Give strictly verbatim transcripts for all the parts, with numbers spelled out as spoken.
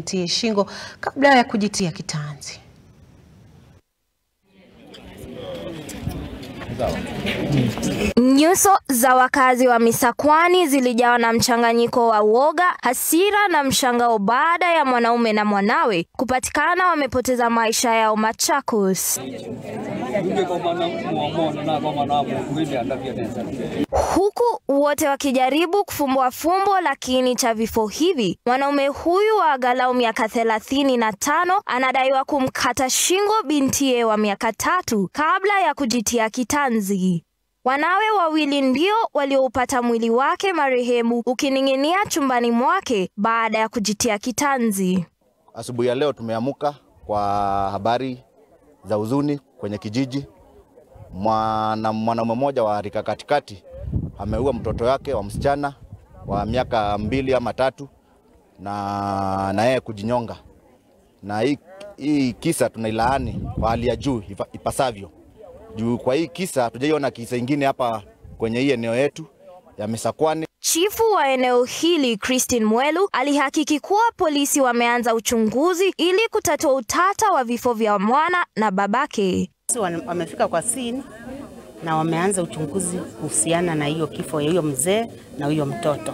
bintiye shingo kabla ya kujitia kitanzi. Nyuso za wakazi wa Misakwani zilijawa na mchanganyiko wa uoga, hasira na mshangao baada ya mwanaume na mwanawe kupatikana wamepoteza maisha yao Machakos. Huku wote wakijaribu kufumbua fumbo la kiini cha vifo hivi, mwanaume huyu wa angalau miaka thelathini na tano anadaiwa kumkata shingo bintiye wa miaka tatu kabla ya kujitia kitanzi. Wanawe wawili ndio walioupata mwili wake marehemu ukining'inia chumbani mwake baada ya kujitia kitanzi. Asubuhi ya leo tumeamuka kwa habari za huzuni kwenye kijiji. Mwana mwanaume mmoja wa rika katikati ameua mtoto wake wa msichana wa miaka mbili ama tatu na na yeye kujinyonga. Na hii, hii kisa tunailaani kwa hali ya juu ipasavyo. Juu kwa hii kisa tujaiona kisa ingine hapa kwenye hii eneo yetu ya Misakwani. Chifu wa eneo hili Christine Mwelu alihakiki kuwa polisi wameanza uchunguzi ili kutatua utata wa vifo vya mwana na babake. Wamefika kwa scene na wameanza uchunguzi kuhusiana na hiyo kifo ya hiyo mzee na hiyo mtoto.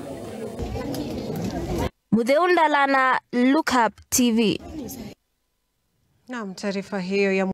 Mudeundalana, Look Up T V. Naam, taarifa hiyo ya